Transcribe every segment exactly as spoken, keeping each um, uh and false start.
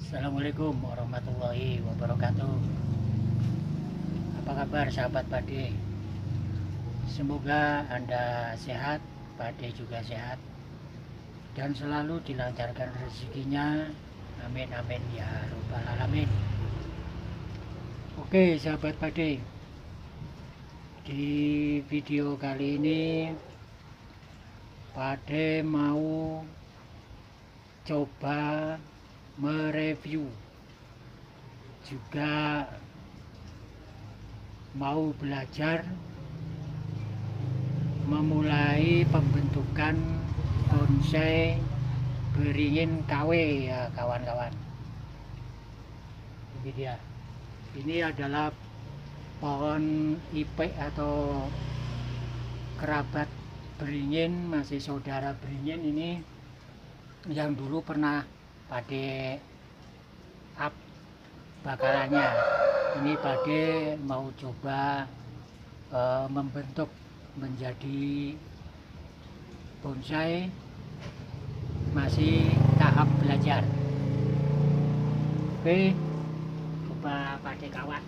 Assalamualaikum warahmatullahi wabarakatuh. Apa kabar sahabat Pade? Semoga Anda sehat, Pade juga sehat, dan selalu dilancarkan rezekinya. Amin amin ya rabbal alamin. Oke sahabat Pade, di video kali ini Pade mau coba mereview, juga mau belajar memulai pembentukan bonsai beringin K W ya kawan-kawan. Ini dia. Ini adalah pohon ipek atau kerabat beringin, masih saudara beringin ini, yang dulu pernah Pade up bakalannya. Ini Pade mau coba e, membentuk menjadi bonsai, masih tahap belajar. Oke, coba Pade kawat.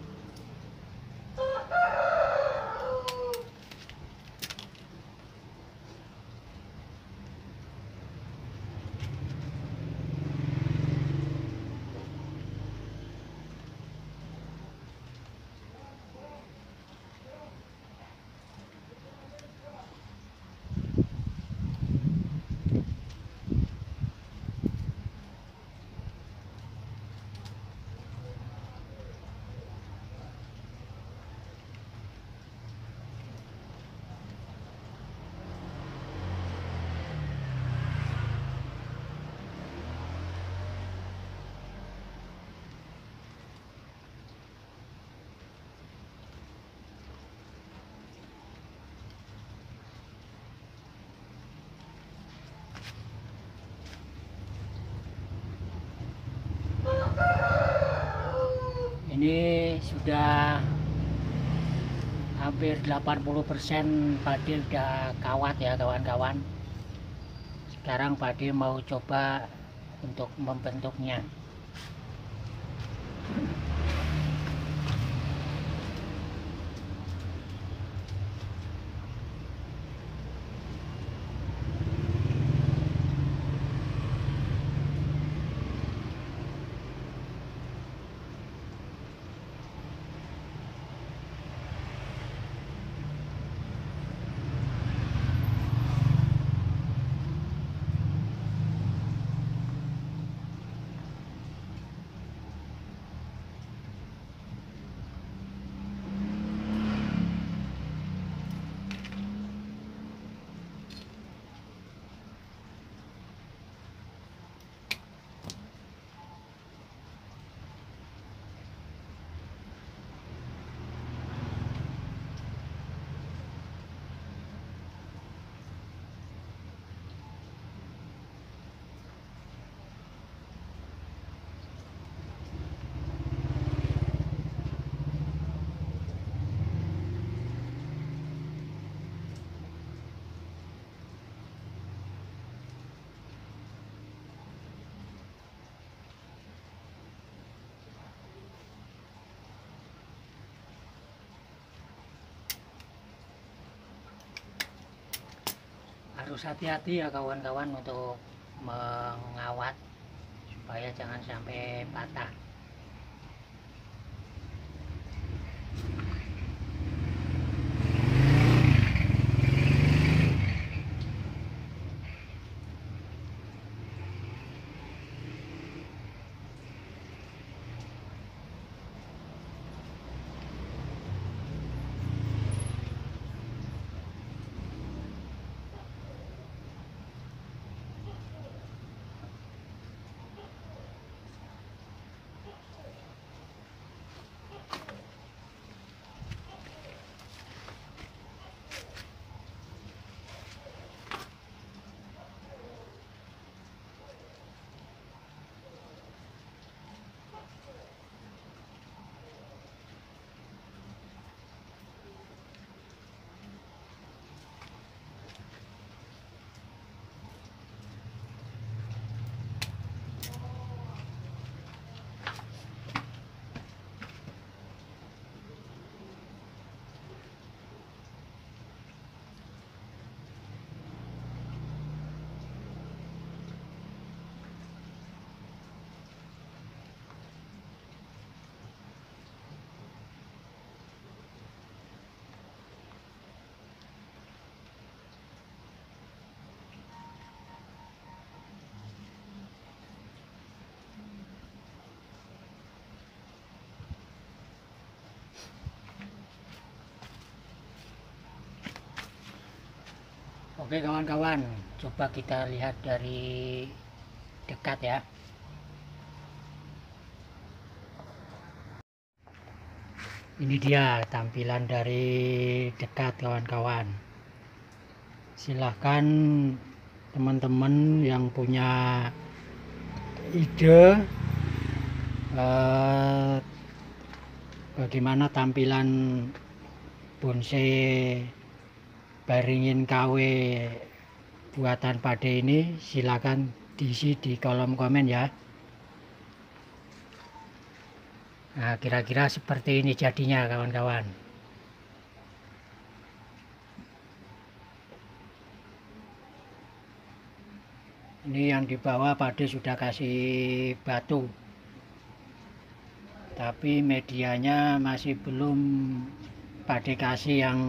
Ini sudah hampir delapan puluh persen Pade udah kawat ya kawan-kawan. Sekarang Pade mau coba untuk membentuknya. Harus hati-hati ya kawan-kawan untuk mengawat supaya jangan sampai patah. Oke kawan-kawan, coba kita lihat dari dekat ya. Ini dia tampilan dari dekat kawan-kawan. Silahkan teman-teman yang punya ide eh, bagaimana tampilan bonsai Baringin K W buatan Pade ini, silakan diisi di kolom komen ya. Nah, kira-kira seperti ini jadinya kawan-kawan. Ini yang di bawah Pade sudah kasih batu, tapi medianya masih belum Pade kasih yang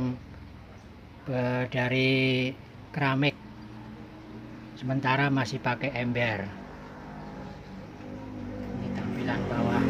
dari keramik, sementara masih pakai ember. Ini tampilan bawah.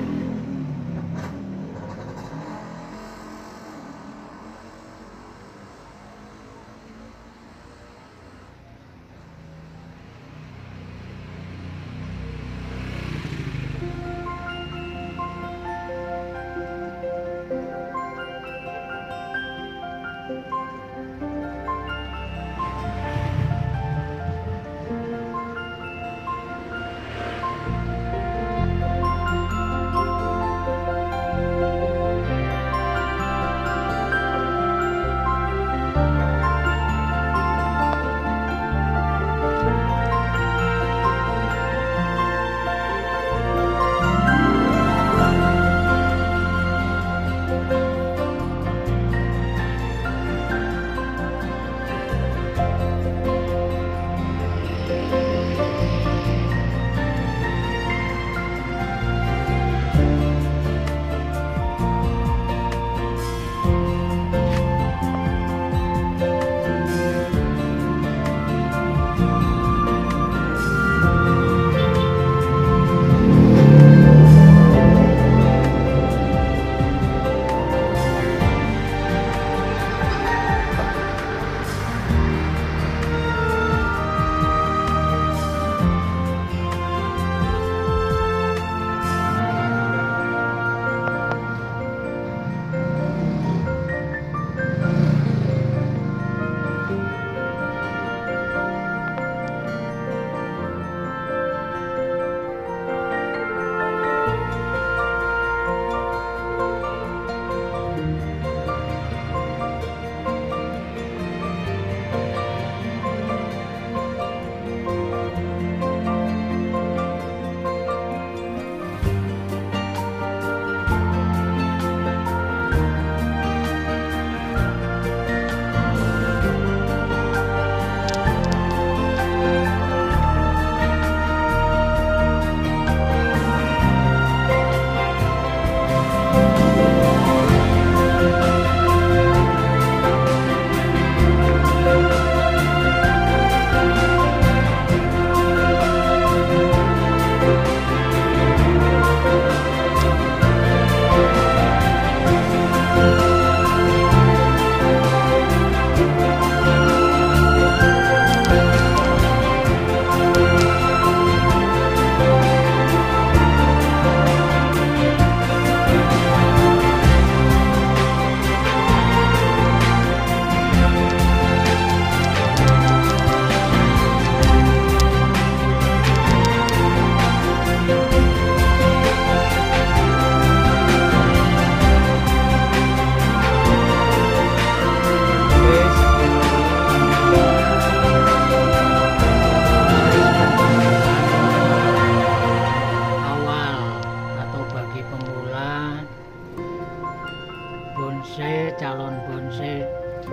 bonsai, calon bonsai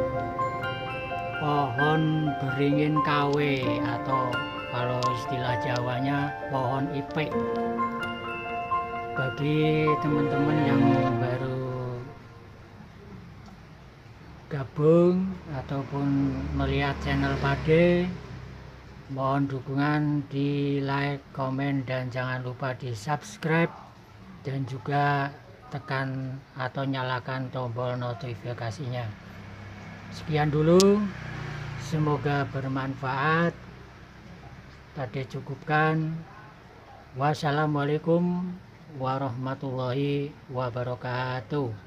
pohon beringin K W atau kalau istilah Jawanya pohon ipek. Bagi teman-teman yang baru gabung ataupun melihat channel Pade, mohon dukungan di like, komen, dan jangan lupa di subscribe, dan juga tekan atau nyalakan tombol notifikasinya. Sekian dulu, Semoga bermanfaat. Tadi cukupkan. Wassalamualaikum warahmatullahi wabarakatuh.